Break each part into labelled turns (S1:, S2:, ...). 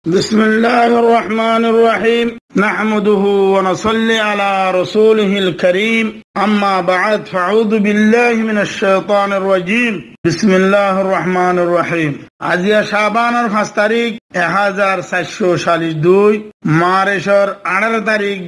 S1: بسم الله الرحمن الرحيم نحمده ونصلي على رسوله الكريم أما بعد فأعوذ بالله من الشيطان الرجيم بسم الله الرحمن الرحيم আজিয়া শাবানের 5 তারিখ 1442 মার্চের 18 তারিখ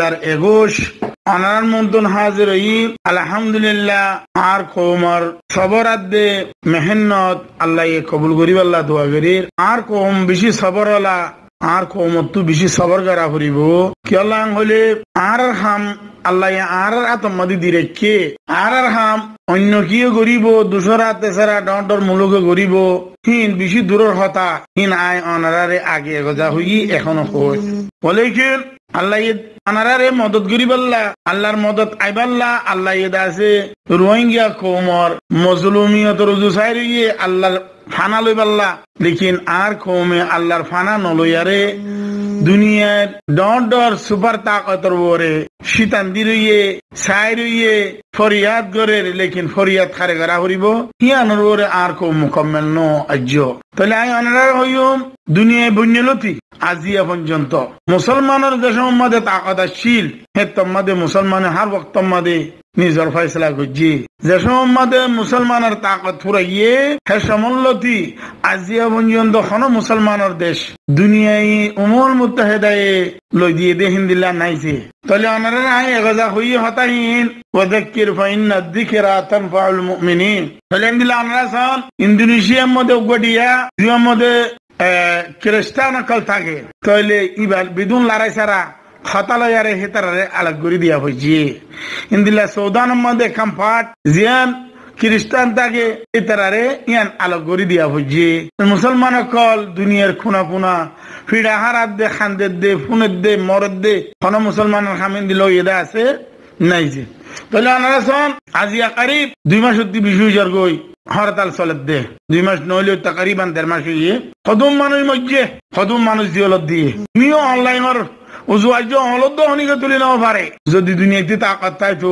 S1: 2021 অনার মন্তন হাজির হই আলহামদুলিল্লাহ আর কোমর সবরাতে মেহনত আল্লাহ কবুল করিব আল্লাহ দোয়া করির আর কোম বেশি সবরলা আর কোমতু বেশি সবর করা করিব কিয়লাং হলে আর হাম আল্লাহ আর আতমাদি দিরেকে আর হাম অন্য কিও করিব দুসরা তেসরা ডর মুলুকে করিব হিন বেশি দূরের হতা হিন আয় অনারারে আগে গজা হই এখনো কই বলে কি আল্লাহ আনারারে মদত করিবাল্লাহ আল্লাহর মদত আইবাল্লাহ আল্লাহ আছে রোহিঙ্গা কৌমর মজলুমিয়ত রুজু সাইরিয়ে আল্লাহর ফানা লইবাল্লাহ লেকিন আর কৌমে আল্লাহর ফানা নলইয়ারে দুনিয়ার ডর সুপার তাকতর বরে শীতান্দি রইয়ে সাই রইয়ে ফরিয়াদ করে লেকিন ফরিয়াদ খারে করা করিব হিয়ানোর ওরে আর কৌ মুকম্মেল ন আজ্য তাহলে আই অনারার হইম দুনিয়ায় বন্যলতি আজিয়া পর্যন্ত মুসলমানের দেশ মধ্যে তাকত আসছিল হে তোমাদের মুসলমানের হার বক্ত মাদে নিজের ফয়সলা করছি যে সময় মুসলমানের তাকত ফুরাইয়ে হে সমল্লতি আজিয়া পর্যন্ত কোন মুসলমানের দেশ দুনিয়ায় উমর মুত্তাহিদায়ে লই দিয়ে দে হিন্দিল্লা নাইছে তাহলে ওনারা আই এগজা হই হতাহীন ওয়াযাক্কির ফাইন্না যিকরা তানফাউল মুমিনিন তাহলে হিন্দিল্লা ওনারা সন ইন্দোনেশিয়ার মধ্যে গডিয়া দুনিয়ার মধ্যে খ্রিস্টান কল থাকে তাহলে ইবার বিদুন লড়াই সারা খতালয়ারে হেতারে আলাগ করে দিয়া হয়েছে ইন্দিলা সৌদানের মধ্যে কমফার্ট জিয়ান খ্রিস্টান থাকে হেতারে ইয়ান আলাগ করে দিয়া হয়েছে মুসলমান কল দুনিয়ার খুনা খুনা ফিডা হারাত দে খান্দের দে ফুনের দে মরদ দে কোন মুসলমানের খামিন দিল এদা আছে নাই যে তাহলে ওনারা শোন আজিয়া কারিব 2 মাস অব্দি বিষয় গই হরতাল চলে দে 2 মাস নইলে তাকরিবান 1.5 মাস হইয়ে কদম মানুষ মজ্জে কদম মানুষ দিওলত দিয়ে তুমিও অনলাইনের উজু আজ হলদ হনিকে তুলি নাও পারে যদি দুনিয়াতে তাকত তাই তো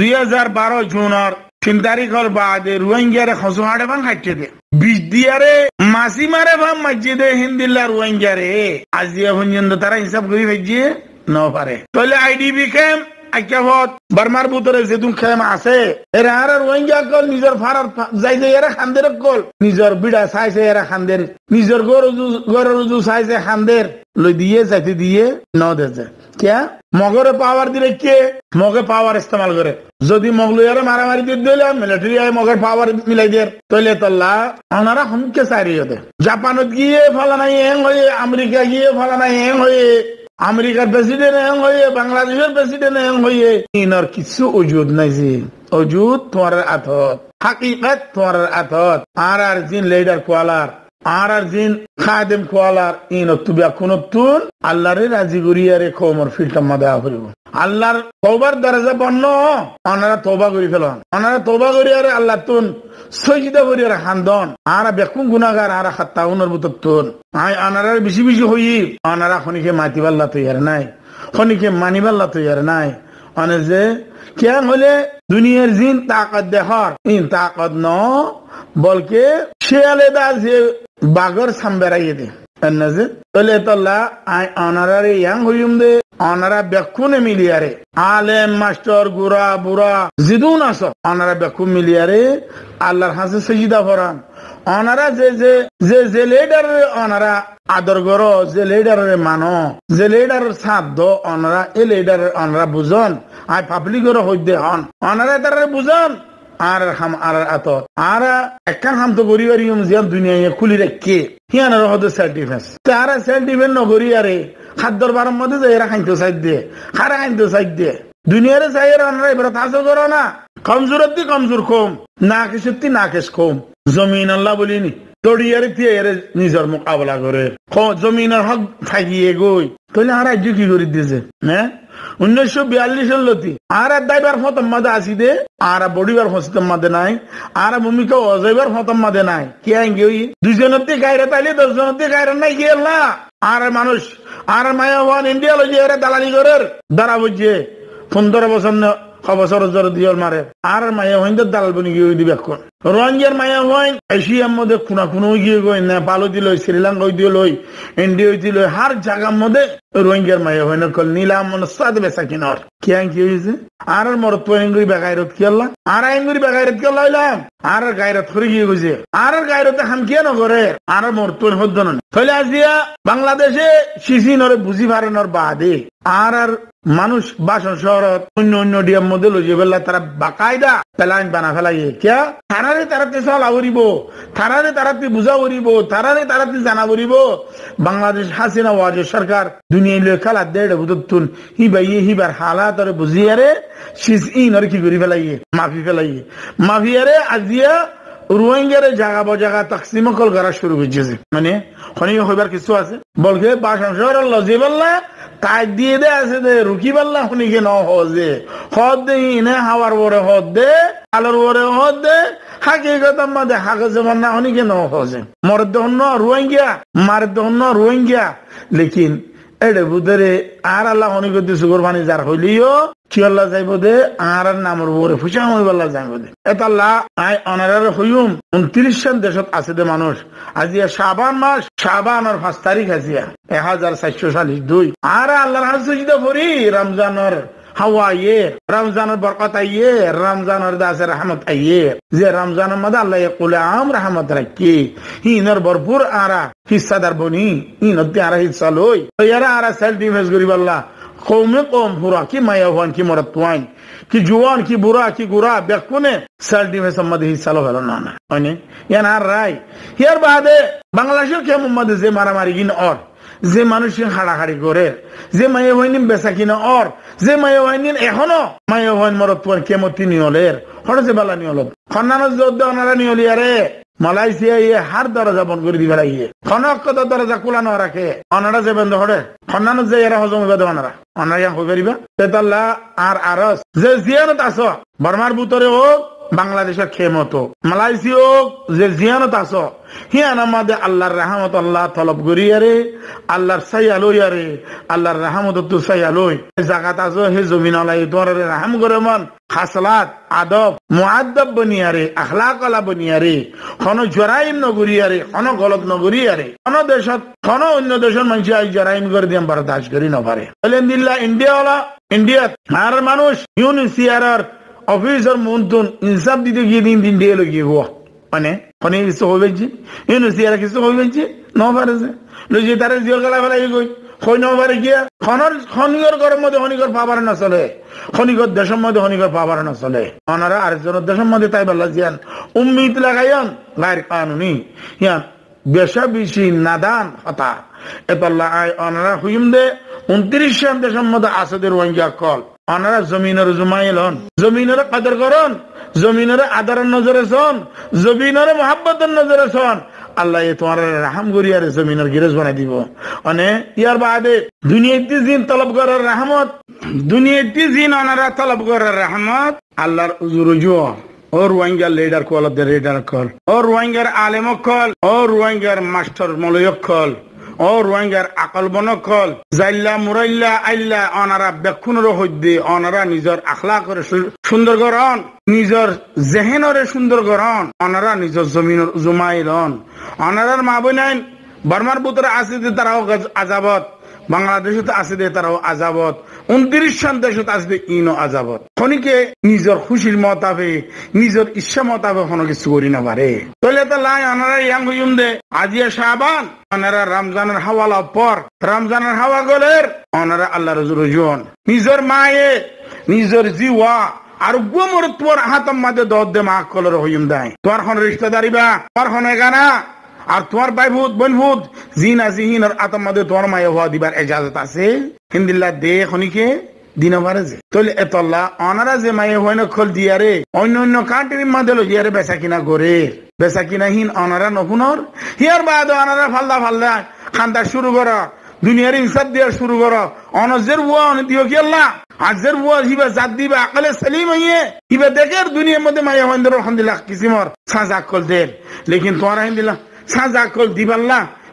S1: 2012 জুনের 3 তারিখের বাদে রোহিঙ্গারে খসুহাড়ে ভাঙ খাইছে দে 20 দিয়ারে মাসি মারে ভাঙ মসজিদে হিন্দিল্লা রোহিঙ্গারে আজিয়া পর্যন্ত তারা হিসাব করি ভাইছে নাও পারে তাহলে আইডিবি ক্যাম্প আইকাবত বার্মার ভিতরে যেতুন খেম আছে এরা আর রোহিঙ্গা কল নিজের ফারার যাই যে এরা খান্দের কল নিজের বিড়া চাইছে এরা খান্দের নিজের গরু রুজু চাইছে খান্দের লই দিয়ে যাইতে দিয়ে ন দেছে কিয়া মগরে পাওয়ার দিলে কে মগে পাওয়ার ইস্তেমাল করে যদি মগলুয়ারে মারামারি দিয়ে দিলে মিলিটারি আই মগের পাওয়ার মিলাই দিয়ে তইলে তল্লা ওনারা হমকে সারিয়ে দে জাপানত গিয়ে ফলা নাই এং হয়ে আমেরিকা গিয়ে ফলা নাই এং হয়ে আমেরিকার প্রেসিডেন্ট এং হয়ে বাংলাদেশের প্রেসিডেন্ট এং হয়ে ইনার কিছু অজুদ নাই যে অজুদ তোমার আথত হাকিকত তোমার আথত আর জিন লিডার কোয়ালার আর জিন খাদেম কোয়ালার ইন তুবিয়া কোনতুন আল্লাহরে রাজি করিয়ারে কওমর ফিল্টার মাদা করিব আল্লাহর তওবার দরজা বন্ধ ওনারা তওবা করি ফেলন ওনারা তওবা করিয়ারে আল্লাহ তুন সজদা করিয়ারে খান্দন আর বেকুন গুনাহগার আর খাত্তাউনের বুততুন আই ওনারা বেশি বেশি হই ওনারা খনিকে মাতিবাল্লা তৈয়ার নাই খনিকে মানিবাল্লা তৈয়ার নাই অনে যে কেন হলে দুনিয়ার জিন তাকত দেহর ইন তাকত ন বলকে সে আলাদা যে বাগর সামবেরাইয়ে দে এন্নাজে তলে তল্লা আই অনারারে ইয়াং হইম দে অনারা বেকুনে মিলিয়ারে আলেম মাস্টার গুরা বুড়া জিদুন আস অনারা বেকুন মিলিয়ারে আল্লাহর হাসে সজিদা ফরান অনারা যে লিডার অনারা আদর করো যে লিডারের মানো যে লিডারের সাথ দো অনারা এ লিডার অনারা বুঝন আই পাবলিকের হইতে হন অনারা তারা বুঝন আর হাম আর আত আর একখান হাম তো গরিবারিম জিয়ান দুনিয়া খুলি রেখে হিয়ানের হতে সেলফ ডিফেন্স তারা সেলফ ডিফেন্স নগরি আরে খাদ্যর বারম মধ্যে যে এরা খাইতে সাইড দিয়ে খারা খাইতে সাইড দিয়ে দুনিয়ারে চাই এরা অনারা এবার তাসো করো না কমজোরতি কমজোর কম না কিসতি না কেস কম জমিন আল্লাহ বলিনি দড়িয়ারে দিয়ে এর নিজের মোকাবেলা করে জমিনের হক থাকিয়ে গই তাহলে আর রাজ্য কি করে দিয়েছে হ্যাঁ 1942 লতি আর দাইবার ফতম মাদে আসি দে আর বডিবার ফতম মাদে নাই আর ভূমিকা অজয়বার ফতম মাদে নাই কি আইঙ্গে ওই দুজনতে গায়রে তাইলে 10 জনতে গায়রে নাই গেল না আর মানুষ আর মায়াওয়ান ইন্ডিয়া লজি এর দালালি করের দাঁড়া বুঝে 15 বছর খবসর জোর দিয়ল মারে আর মায়া হইন দালাল বনি গিয়ে দিবে এখন রোহিঙ্গার মায়া হইন এশিয়ার মধ্যে খুনা খুনো গিয়ে গই নেপাল দিল শ্রীলঙ্কা দিল ইন্ডিয়া দিল হার জায়গার মধ্যে রোহিঙ্গার মায়া হইন কল নীলাম মনসাদ বেসা কিনর কি হয়েছে আর মরত এঙ্গুরি বেগাইরত কি আল্লাহ আর এঙ্গুরি বেগাইরত কি আল্লাহ হইলাম আর গায়রত করে গিয়ে গেছে আর গায়রতে হাম কিয়া নগরে আর মরত হদ্দ না তাহলে আজিয়া বাংলাদেশে শিশিনরে বুঝি পারেনর বাদে আর মানুষ বাসন শহরত অন্য অন্য ডিয়ার মধ্যে লইয়ে ফেললা তারা বাকায়দা প্ল্যান বানা ফেলাইয়ে কিয়া থানারে তারাতে চলা করিব থানারে তারাতে বুঝা করিব থানারে তারাতে জানা করিব বাংলাদেশ হাসিনা ওয়াজ সরকার দুনিয়া লই খেলা দেড় বুতুন হিবার হালাত আর বুঝিয়ারে শিশিনর কি করি ফেলাইয়ে মাফিয়ারে আজিয়া রোহিঙ্গারে জায়গা বজাগা তাকসিম কল করা শুরু হয়েছে মানে খনি হইবার কিছু আছে বলকে বাসন শহর লজে পাল্লা তাই দিয়ে দে আছে দে রুকি পাল্লা খনিকে ন হজে হদ দে ইনে হাওয়ার বরে হদ দে আলোর বরে হদ দে হাকে কথার মধ্যে হাকে জমান না খনিকে ন হজে মরদ হন্য রোহিঙ্গা মারদ হন্য রোহিঙ্গা লেকিন এডে বুধরে আর আল্লাহ খনি করতে সুগর পানি যার হইলিও কি আল্লাহ যাইব দে আর নামর বরে ফুসা হইবাল্লাহ যাইব দে এতাল্লাহ আই অনারার হইম 29 দেশত আছে দে মানুষ আজিয়া শাবান মাস শাবানের 5 তারিখ আজিয়া 1442 আর আল্লাহর হাজুজদা ফরি রমজানের হাওয়া ইয়ে রমজানের বরকত আইয়ে রমজানের দাসে রহমত আইয়ে যে রমজানের মধ্যে আল্লাহ কুলাম রহমত রাখি হিনর ভরপুর আরা হিসাদার বনি হিনতে আরা হিসা লই ইয়ারা আরা সেলফ ডিফেন্স করিব আল্লাহ কৌমে কম পুরা কি মায়া হন কি মরত ওয়াইন কি জুয়ান কি বুড়া কি গুড়া বেকুনে সেলফ ডিফেন্স মধ্যে হিসা লো হলো না মানে ইয়ান আর রাই ইয়ার বাদে বাংলাদেশের কে মোহাম্মদ যে মারামারি গিন অর যে মানুষের হাড়াহাড়ি করে যে মায়া হইনি বেচা কিনা অর যে মায়া হইনি এখনো মায়া হইন মরত ওয়াইন কেমতি নিয়লের হঠাৎ যে বালা নিয়ল খন্নানো যোদ্ধা ওনারা নিয়লি আরে মালয়েশিয়া ইয়ে হার দরজা বন্ধ করে দিবে লাগিয়ে খনক কত দরজা খোলানো রাখে অনারা যে বন্ধ হরে খন্নানো যে এরা হজম হইবে ওনারা অনারা হয়ে পারিবা তেতাল্লা আর আরস যে জিয়ানত আস বর্মার ভিতরে হোক বাংলাদেশের খেমত মালয়েশিয়া হোক যে জিয়ানত আস হিয়ান আমাদের আল্লাহর রহমত আল্লাহ তলব করিয়ারে আল্লাহর সাইয়া লইয়ারে আল্লাহর রহমত তো সাইয়া লই জাগাত আছো হে জমিন আলাই তোমার রহম করে মন খাসলাত আদব মুআদ্দাব বনিয়ারে আখলাক আলা বনিয়ারে কোন জরাইম নগরিয়ারে কোন গলত নগরিয়ারে কোন দেশত কোন অন্য দেশের মানুষ আই জরাইম করে দিম বরদাস্ত করি না পারে আলহামদুলিল্লাহ ইন্ডিয়া আর মানুষ ইউনিসিআর অফিসার মন্ত্রণ ইনসাফ দিতে গিয়ে দিন দিয়ে লগিয়ে হওয়া মানে খনি কিছু হইবে ইউনিসিআর কিছু হইবে ন পারেছে লইছে তারে জিও গলা ফেলাই গই খই ন পারে গিয়া খনিগর ঘরের মধ্যে খনিগর পাবার না চলে খনিগর দেশের মধ্যে খনিগর পাবার না চলে ওনারা আরেকজনের দেশের মধ্যে তাই বললা জিয়ান উম্মিদ লাগাইন গায়ের কানুনি ইয়ান বেশা বেশি নাদান হতা এতাল্লাহ আয় ওনারা হুইম দে 29 দেশের মধ্যে আসদের রোহিঙ্গা কল ওনারা জমিনের জুমাইল হন জমিনের কদর করন জমিনের আদরের নজরে শোন জমিনের মহাব্বতের নজরে শোন আল্লাহ তোমার রাহাম করিয়ার জমিনের গিরেজ বানাই দিব মানে ইয়ার বাদে দুনিয়াতে জিন তলব করার রহমত দুনিয়াতে জিন ওনারা তলব করার রহমত আল্লাহর রুজু ও রোহিঙ্গার লিডার কল লিডার কল ও রোহিঙ্গার আলেম কল ও রোহিঙ্গার মাস্টার মলয়ক কল ও রোহিঙ্গার আকল বনকল জাইল্লা মুরাইল্লা আইল্লা অনারা বেক্ষুনের হইতে অনারা নিজের আখলা করে সুন্দর করন নিজের জেহেনরে সুন্দর করন অনারা নিজের জমিনের জুমাইলন অনারার মা বোনাইন বর্মার ভিতরে আছে যে তারাও আজাবত বাংলাদেশে আছে যে তারাও আজাবত 29 দেশত আছে ইনো আজাবত খনিকে নিজের খুশির মতাবে নিজের ইচ্ছা মতাবে কোনো কিছু করি না পারে তাহলে তো লাই অনারা ইয়াং হইম দে আজিয়া শাবান অনারা রমজানের হাওয়ালা পর রমজানের হাওয়া গলের অনারা আল্লাহর রজুন নিজের মায়ে নিজের জিওয়া আর গোমর তোর হাতম মাঝে দদ দে মা কলর হইম দেয় তোর খন রিশতেদারি বা তোর খন গানা আর তোমার ভাইভূত বোনভূত জিন আজিহিন আর আতম মাঝে তোমার মায়ে হওয়া দিবার এজাজত আছে হিন্দিল্লা দে খনিকে দিন পারে যে তাহলে এতল্লা অনারা যে মায়ে হয় না খোল দিয়ারে অন্য অন্য কান্ট্রির মধ্যে দিয়ারে বেচা কিনা করে বেচা কিনা হিন অনারা নপুনর হিয়ার বাদ অনারা ফাল্লা খান্দা শুরু করা দুনিয়ার ইনসাফ দিয়া শুরু করা অনজের বুয়া অনেক দিও কি আল্লাহ আজের বুয়া হিবা জাত দিবা আকলে সেলিম হইয়ে হিবা দেখের দুনিয়ার মধ্যে মায়া হইন্দর আলহামদুলিল্লাহ কিসিমর সাজা কল দেন লেকিন তোমার আলহামদুলিল্লাহ সাজা কল দিবাল্লাহ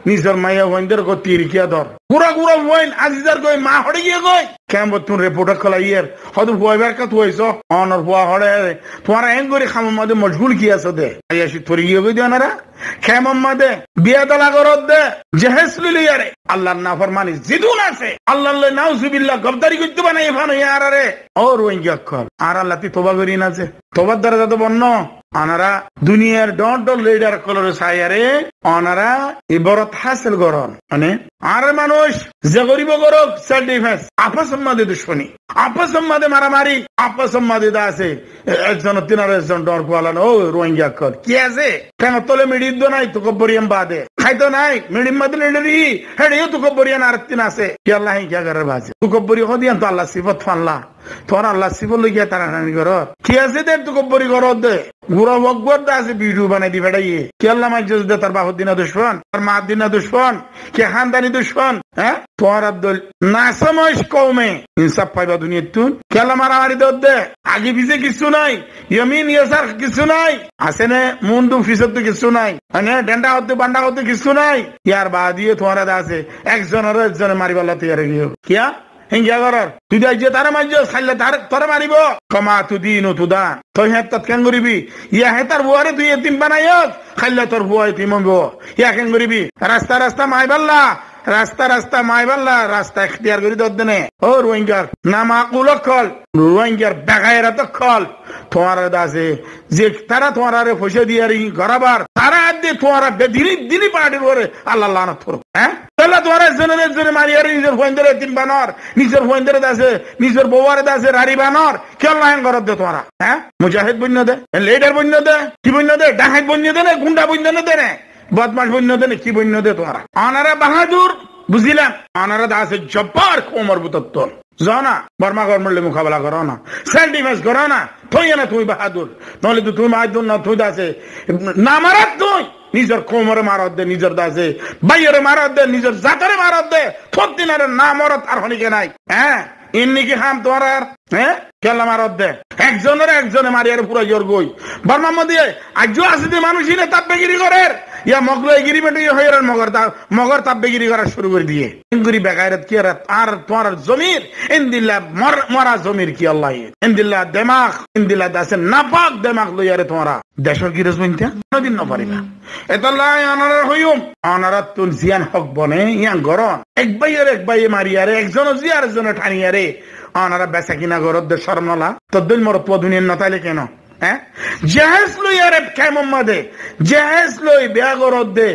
S1: নিজের মাইয়া হইন্দের কো তিরকিয়া ধর গুড়া গুড়া হইন আজিজার কই মা হড়ে গিয়ে কই কেমন তুন রিপোর্ট খলাইয়ের হয়তো হুয়াইবার কা তুইছ অনর হুয়া হড়ে তোমার এং করে খাম মধ্যে মশগুল কি আছে দে আইয়াসি থরি গিয়ে কই দিওনারা কেমন মধ্যে বিয়া দলা করত দে জেহেস লিলিয়ারে আল্লাহর নাফরমানি জিদুন আছে আল্লাহ নাউজুবিল্লাহ গবদারি করতে বানাই ফানো ইয়ারারে ও রোহিঙ্গা কল আর আল্লাহ তি তোবা করি না যে তোবার দ্বারা যত বন্য আনারা দুনিয়ার ডট লিডার কলর সায়ারে অনারা ইবরত হাসিল করন মানে আর মানুষ যে গরিব গরব সেলফ ডিফেন্স আপস সম্মাদে দুশ্মনী আপস সম্মাদে মারামারি আপস সম্মাদে দা আছে একজন তিনার একজন ডর কোয়ালান ও রোহিঙ্গা কল কি আছে কেন তোলে মিডিদ নাই তো কবরিয়াম বাদে খাইতো নাই মিডিম মাদে লিডারি হেডিও তো কবরিয়ান আর তিন আছে কি আল্লাহ কি করে বাজে তো কবরি হদিয়ান তো আল্লাহ সিফত ফানলা তোর আল্লাহ সিফত লইয়া তারা নানি কর কি আছে দে তো কবরি কর দে গুড়া বকবর দা আছে ভিডিও বানাই দি বেড়াইয়ে কি আল্লাহ মাইজুস দে তার বাহুর দিনা দুশ্মন তার মা দিনা দুশ্মন কে খানদানি দুশ্মন হ্যাঁ তোর আব্দুল নাসমস কওমে ইনসাফ পাইবা দুনিয়ার তুন কি আল্লাহ মারামারি দে আগে পিছে কিছু নাই ইয়ামিন ইয়াসার কিছু নাই আছে না মুন্ডু ফিসত তো কিছু নাই মানে ডেন্ডা হতে বান্ডা হতে কিছু নাই ইয়ার বাদিয়ে তোমার আছে একজনের একজনে মারিবাল্লা তৈরি গিয়ে কিয়া হিংসা করার তুই যে তারা মারছ খাইলে তোরা মারিব কমা তুদিন তুদা তুই হেতাত কেন করিবি ইয়া হেতার বুয়ারে তুই এতিম বানাই খাইলে তোর বুয়া এতিম হইব ইয়া কেন করিবি রাস্তা রাস্তা মাইবাল্লা রাস্তা মাইবাল্লা রাস্তা এখতিয়ার করি দর দেনে ও রোহিঙ্গার নামা কুলক্ষল রোহিঙ্গার বেগায়েরা তো খল তোমার আছে যে তারা তোমার পয়সা দিয়ে গড়াবার তারা দিয়ে তোমার দিনই পার্টির করে আল্লাহ লানত করো হ্যাঁ তাহলে তোমার একজনের মারিয়ারে নিজের ফোয়েন্দের এতিম বানর নিজের ফোয়েন্দের আছে নিজের বউয়ারে আছে রাড়ি বানর কেন লাইন করত দে তোমারা হ্যাঁ মুজাহিদ বন্য দে লিডার বন্য দে কি বন্য দে ডাকাত বন্য দে না গুন্ডা বন্য দে না বদমাশ বন্য দে না কি বন্য দে তোমারা আনারা বাহাদুর বুঝিলাম আনারা আছে জব্বার কোমর বুতত্ব জানা বর্মা গরমলে মোকাবেলা করো না সেলফ ডিফেন্স করো না তুই না তুই বাহাদুর নহলে তো তুই বাহাদুর না তুই আছে না মারাত তুই নিজের কোমরে মারত দে নিজের দাসে বাইরে মারত দে নিজের জাতরে মারত দে থদিনের না মরত আর হনিকে নাই হ্যাঁ এমনি কি হাম তোমার হ্যাঁ কেলা মারত দে একজনে মারিয়ার পুরো জোর গই বর্মা মধ্যে আজও আছে যে মানুষই না তাপবেগিরি করে ইয়া মগলাইগিরি বেটে হয়ে মগর তাপবেগিরি করা শুরু করে দিয়ে ইনগুরি বেগায়রত কি আর তোমার জমির ইনদিল্লাহ মরা জমির কি আল্লাহ ইনদিল্লাহ দিমাগ ইনদিল্লাহ দাসে নাপাক দিমাগ লইয়ারে তোমারা দেশের কি রসমিনতা কোনদিন না পারিবা এতল্লাহ আনার হইম আনারাত তুন জিয়ান হক বনে ইয়া গরন এক বাইয়ে মারিয়ারে একজন জিয়ার একজন ঠানিয়ারে আনারা বেচা কিনা গরদ দে শরমলা তদ্দিন মরত দুনিয়ার নতাইলে কেন হ্যাঁ জাহাজ লই আরে কেমন মাদে জাহাজ লই বিয়া গরদ দে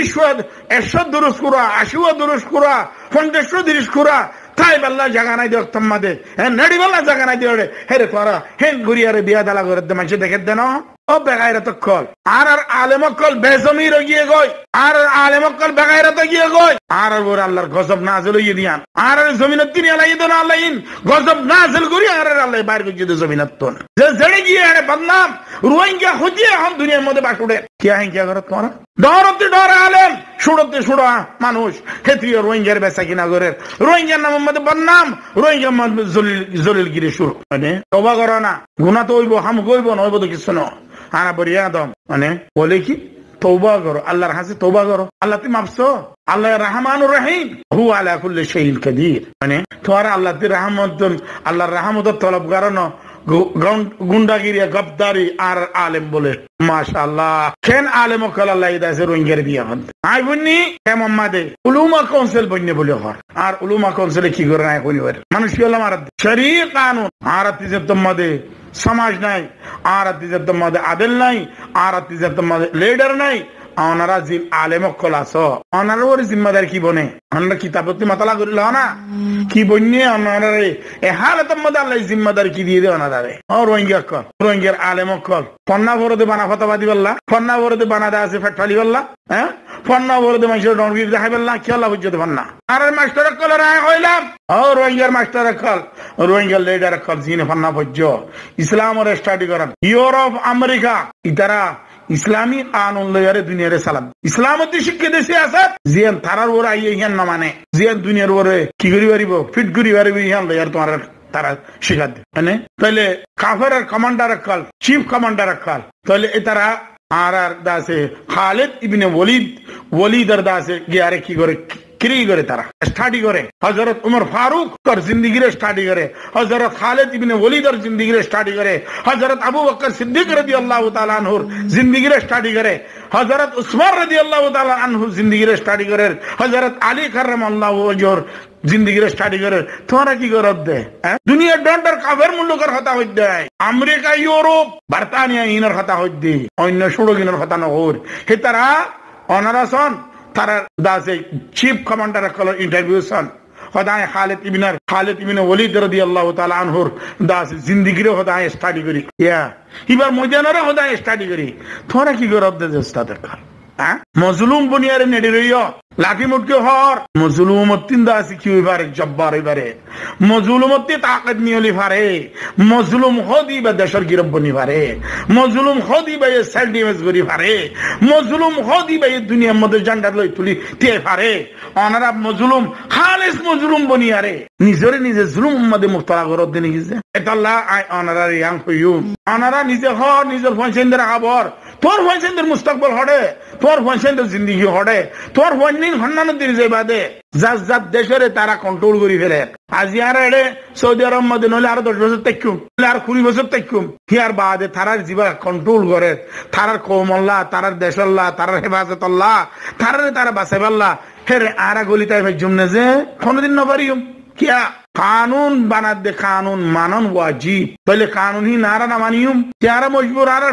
S1: 100 দুরুস কুরা 80 দুরুস কুরা 50 দুরুস কুরা তাই বাল্লা জায়গা নাই দেখ তোমাদের হ্যাঁ নেড়ি বাল্লা জায়গা নাই দিয়ে হেরে তোরা হেন ঘুরিয়ারে বিয়া দালা গরদ দে মানুষ দেখে দেন ও বেগায়রত কল আর আলেম কল বেজমির গিয়ে গই আর আলেম কল বেগায়রত গিয়ে গই আর ওর আল্লাহর গজব নাযিল হইয়ে দিয়ান আর জমিনত তিনি আলাই দেন আল্লাহিন গজব নাযিল করি আর আল্লাহ বাইরে গিয়ে দে জমিনত তো যে জড়ে গিয়ে আরে বদনাম রোহিঙ্গা হজিয়ে এখন দুনিয়ার মধ্যে বাসুড়ে কি আইন কি করত তোরা ডরতে ডর আলেম শুড়তে শুড়া মানুষ হেত্রিয় রোহিঙ্গার বেচা কিনা করে রোহিঙ্গার নামের মধ্যে বদনাম রোহিঙ্গা জলিল গিরে শুরু মানে তওবা করো না গুনাহ তো হইব হাম কইব না হইব তো কিছু না আনা বরিয়া দম মানে বলে কি তওবা করো আল্লাহর কাছে তওবা করো আল্লাহ তুমি মাফছো আল্লাহ রহমানুর রহিম হু আলা কুল্লি শাইইন কাদির মানে তোরা আল্লাহ তি রহমত আল্লাহর রহমতের তলব করনো গুন্ডাগিরিয়া গবদারি আর আলেম বলে মাশাআল্লাহ কেন আলেম কল আল্লাহ ইদাসে রোহিঙ্গার বিয়া হন আই বন্নি কেমন মাদে উলুমা কাউন্সিল বন্নে বলে হয় আর উলুমা কাউন্সিলে কি করে না কোনি ওর মানুষ কি হলো মারাত শরীয়ত কানুন আর তিজে তোমাদে সমাজ নাই আর তিজে তোমাদে আদল নাই আর তিজে তোমাদে লিডার নাই ওনারা জিল আলেম কল আছো ওনারা ওর জিম্মাদার কি বনে আমরা কিতাবতে মাতালা করিল না কি বন্যে ওনারা এ হালতের মধ্যে আল্লাহ জিম্মাদার কি দিয়ে দে ওনারে ও রোহিঙ্গা কল রোহিঙ্গার আলেম কল ফন্না ভরতে বানা ফতাবাদি বললা ফন্না ভরতে বানা দে আছে ফেটফালি বললা হ্যাঁ ফন্না ভরতে মানুষের ডনগির দেখাই বললা কি আল্লাহ বুঝতে ফন্না আর মাস্টার কল রায় হইলাম ও রোহিঙ্গার মাস্টার কল রোহিঙ্গার লিডার কল জিনে ফন্না ভজ্জ ইসলামের স্টাডি করেন ইউরোপ আমেরিকা ইতারা ইসলামী কানুন লয়ারে দুনিয়ারে সালাম ইসলামত শিক্ষা দেশে আছে জিয়ান তারার ওর আইয়ে ইহান না মানে জিয়ান দুনিয়ার ওরে কি করি পারিব ফিট করি পারিব ইহান লয়ার তোমার তারা শিখাতে মানে তাহলে কাফের কমান্ডার কাল চিফ কমান্ডার কাল তাহলে এ তারা আর দাসে খালিদ ইবনে ওয়ালিদের দাসে গিয়ারে কি করে ক্রি করে তারা স্টাডি করে হযরত উমর ফারুক এর জিন্দেগির স্টাডি করে হযরত খালিদ ইবনে ওয়ালিদের জিন্দেগির স্টাডি করে হযরত আবু বকর সিদ্দিক রাদিয়াল্লাহু তাআলা আনহুর জিন্দেগির স্টাডি করে হযরত উসমান রাদিয়াল্লাহু তাআলা আনহু জিন্দেগির স্টাডি করে হযরত আলী কাররামাল্লাহু ওয়াজহর জিন্দেগির স্টাডি করে তোরা কি করত দে দুনিয়ার ডন্ডার কাফের মুলুকের কথা হইত দেয় আমেরিকা ইউরোপ ব্রিটেনিয়া ইনর কথা হইত দে অন্য সুড়গিনের কথা নহর হে তারা অনারাসন তারা দাসে চিফ কমান্ডার কল ইন্টারভিউ সন খোদায় খালিদ ইবনে ওয়ালিদ রাদিয়াল্লাহু তাআলা আনহুর দাস জিন্দেগির খোদায় স্টাডি করি ইয়া এবার ময়দানের খোদায় স্টাডি করি তোরা কি করত দে উস্তাদের মজলুম বুনিয়ারে নেড়ে রইও লাঠি মুটকে হর মজলুমত্তিন দাসি কি হইবারে জব্বার হইবারে মজলুমত্তি তাকত নিয়লি পারে মজলুম হদি বা দেশের গিরব বনি পারে মজলুম হদি বা সেল ডিমেজ করি পারে মজলুম হদি বা দুনিয়ার মধ্যে জান্ডার লই তুলি তে পারে অনারা মজলুম খালিস মজলুম বনিয়ারে নিজে জুলুম মধ্যে মুক্তরা করত দেনি গিছে এতাল্লাহ আই অনারা ইয়াং হইউ অনারা নিজে হর নিজের ফয়সেন্দের খবর তোর ফয়সেন্দের মুস্তাকবাল হড়ে তোর ফয়সেন্দের জিন্দেগি হড়ে তোর ফয়নিন হন্নানো দিন যে বাদে জাত দেশের তারা কন্ট্রোল করে ফেলে আজি আর এড়ে সৌদি আরব মধ্যে নইলে আরো 10 বছর তাইকুম আর 20 বছর তাইকুম হিয়ার বাদে তারার জীবা কন্ট্রোল করে তারার কৌমল্লাহ তারার দেশল্লাহ তারার হেফাজতল্লাহ তারা বাঁচাইবাল্লাহ হেরে আরা গলিতায় জমনে যে কোনদিন নবারিম কিয়া কানুন বানাত দে কানুন মানন ওয়াজিব তাহলে কানুন হি নারা না মানিয়ম কিয়ারা মজবুর আর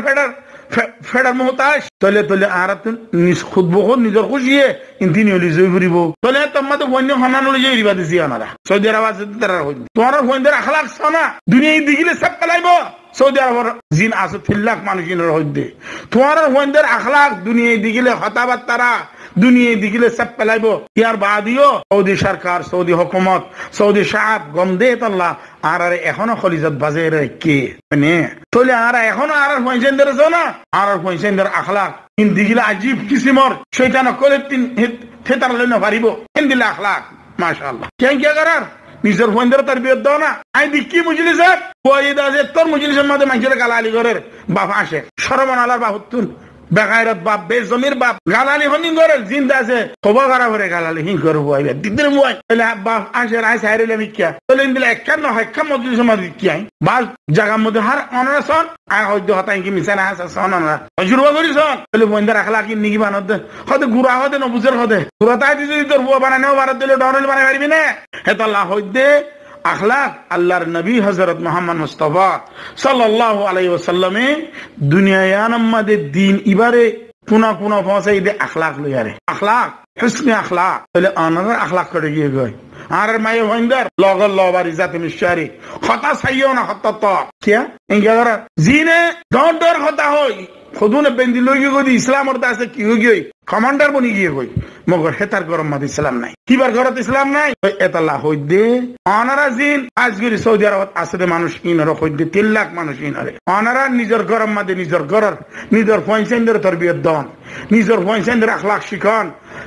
S1: ফেডার মোহতাজ তলে আর নিজ খুদ বহু নিজের খুশিয়ে ইন্তিনি হলি জয় ফুরিব তলে তোমাদের বন্য হনান হলে যে রিবা দিছি আনারা সৌদি আরব আছে তারা হইল তোমার বন্যের আখলাক শোনা দুনিয়া দিগিলে সব পেলাইব সৌদি আরবের জিন আছে 3 লাখ মানুষের হইতে তোমার বন্যের আখলাক দুনিয়া দিগিলে হতাবাত তারা দুনিয়া দিগিলে সব পেলাইব ইয়ার বাদিও সৌদি সরকার সৌদি হুকুমত সৌদি সাহাব গম দে আল্লাহ আর এখনো খলিজত বাজে রে কে মানে তলে আর এখনো আর পয়সেন্দের আছে না আর পয়সেন্দের আখলাক ইন দিগিলে আজিব কিসিমর শয়তান করে তিন থেতার লইনা পারিব ইন দিলে আখলাক মাশাআল্লাহ কেন কি করার নিজের ফোনদের তারবিয়ত দাও না আই দিকি মুজলিস কইদা যে তোর মুজলিসের মধ্যে মানুষের গালালি করে বাপ আসে শরমান আলার বাহুতুন বেগায়রত বাপ বেজমির বাপ গালালি হনি করে জিন্দা আছে খবর খারাপ করে গালালি হিং করে বইবে দিদের মুই তাহলে বাপ আসে রাই সাইরেলে মিকিয়া তাহলে ইন দিলে একখান না হয়খান মজলিসের মধ্যে কি আই বাস জায়গার মধ্যে হার অনরাসন আই হয়তো হতাই কি মিছানা আছে সননা জুরবা করিছন তাহলে বইন্দার আখলা কি নিকি বানদ হতে গুড়া হতে নবুজের হতে গুড়া তাই যদি তোর বুয়া বানানেও ভারত দিলে ডরল বানাই পারবি না হেত আল্লাহ হইতে আখলাক আল্লাহর নবী হযরত মুহাম্মদ মুস্তাফা সাল্লাল্লাহু আলাইহি ওয়াসাল্লামে দুনিয়ায়ান আমাদের দিন ইবারে কোনা পৌঁছাই দে আখলাক লইয়ারে আখলাক হুসনে আখলাক তাহলে আনার আখলাক করে গিয়ে গয় আর মায়ে হইন্দার লগল লবার ইজাতে মিশারি কথা সাইও না হত্তা তো কিয়া ইংগারা জিনে ডর কথা হই খুদুনে বেন্দি লই গই ইসলামের দাসে কি হই গই কমান্ডার বনি গিয়ে কই মগর হেতার গরম মাদ ইসলাম নাই কিবার ঘরত ইসলাম নাই এতাল্লাহ হইদে অনারা জিন আজগির সৌদি আরব আছে মানুষ ইনর হইদে 3 লাখ মানুষ ইনরে অনারা নিজের গরম মাদে নিজের ঘরের নিজের পয়সেন্দের তরবিয়ত দন নিজের পয়সেন্দের আখলাক শিখন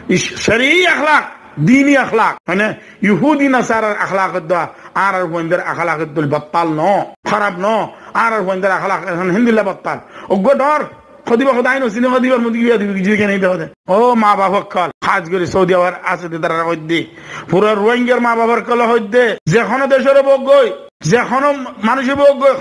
S1: শরঈ আখলাক দীনি আখলাক মানে ইহুদি নাসারার আখলাক দা আর বন্দের আখলাক দল বাতাল ন খারাপ ন আর বন্দের আখলাক হিন্দিলা বাতাল ওগো ডর খদিবা খদাই নসিনে খদিবার মধ্যে গিয়ে দিবি জিকে নেই দেওয়া ও মা বাবা কল খাস করে সৌদি আরব আছে তারা হইদে পুরো রোহিঙ্গার মা বাবার কল হইদে যেখানে দেশের বক গই যেখানে মানুষের বক গই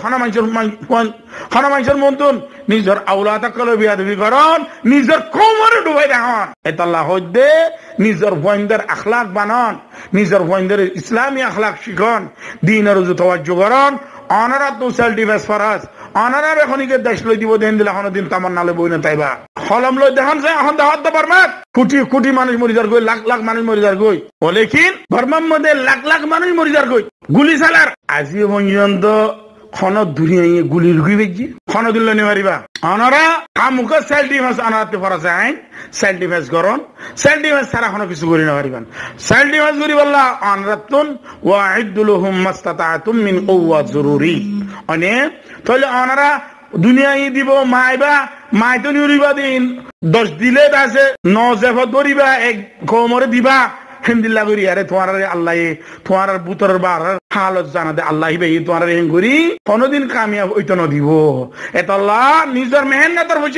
S1: খানা মানুষের মন্তন নিজের আওলাদ কল বিয়া দিবি করন নিজের কোমরে ডুবাই দেখান এতাল্লাহ হইদে নিজের বন্দের আখলাক বানান নিজের বন্দের ইসলামী আখলাক শিখন দিনের রুজু তাওয়াজ্জু করন অনারা তো সেল ডিভাইস ফরাস অনারা এখনই দেশ লই দিব দেন দিলে এখন দিন তামার নালে বই না তাইবা হলম লই দেখান যে এখন দাওয়াত পারমাত কোটি মানুষ মরি যার গই লাখ মানুষ মরি যার গই বলেকিন বর্মার মধ্যে লাখ মানুষ মরি যার গই গুলি চালার আজি পর্যন্ত খন দুনিয়ায় গুলির গুই বেজি খন দিল নিবারিবা অনারা কামুক সেল ডিভাইস অনারাতে ফরাস আইন সেল ডিভাইস করন সেল ডিভাইস ছাড়া কোনো কিছু করি না পারিবেন সেল ডিভাইস করি বললা অনরাতুন ওয়াইদুলহুম মাস্তাতাতুম মিন কুওয়া জরুরি অনে তাহলে অনারা দুনিয়ায় দিব মাই তো নিউরিবা দিন 10 দিলে আছে 9 জেফত ধরিবা এক কোমরে দিবা হিন্দিল্লা করি আরে তোমার আল্লাহ তোমার বুতর বার হালত জানা দে আল্লাহ বে তোমার হেঙ্গুরি কোনদিন কামিয়াব হইতো না দিব এত আল্লাহ নিজের মেহনতের বুঝা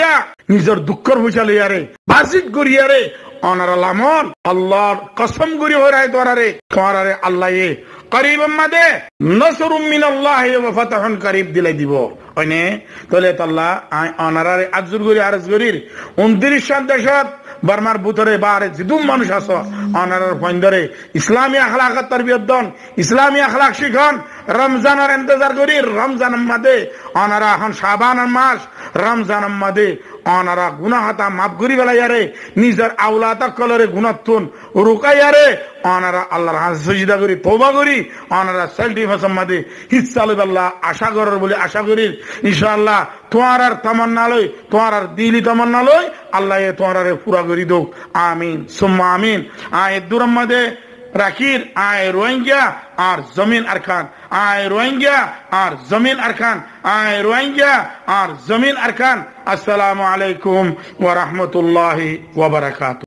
S1: নিজের দুঃখর বুঝা লইয়ারে বাজিত করিয়ারে অনারা লামন আল্লাহর কসম করি হরাই তোরারে তোরারে আল্লাহ করিব মাদে নসরুম মিনাল্লাহি ওয়া ফাতহুন করিব দিলাই দিব ওইনে তলে আল্লাহ অনারারে আজুর করি আরজ করির 29 দেশত বার্মার ভিতরে বারে জিদুম মানুষ আছে অনারার ফন্দরে ইসলামী আখলাকাত তারবিয়ত দন ইসলামী আখলাক শিখন রমজানের ইন্তজার করি রমজান মাদে অনারা এখন শাবানের মাস রমজান মাদে অনারা গুনাহাতা মাফ করি বেলাইয়ারে নিজের আওলাতা কলরে গুনাতুন রুকাইয়ারে অনারা আল্লাহর হাতে সিজদা করি তওবা করি অনারা সেলফি ফসমাদে হিস্সা লই আল্লাহ আশা করার বলে আশা করি ইনশাআল্লাহ তোমার আর তামান্না লই তোমার আর দিলি তামান্না লই আল্লাহ এ তোমারে পুরা করি দোক আমিন সুম্মা আমিন আয় দুরম্মাদে রাখির আয় রোহিঙ্গা আর জমিন আরকান আয় রোহিঙ্গা আর জমিন আরকান আয় রোহিঙ্গা আর জমিন আরকান আসসালামু আলাইকুম ওয়া রাহমাতুল্লাহি ওয়া বারাকাতুহু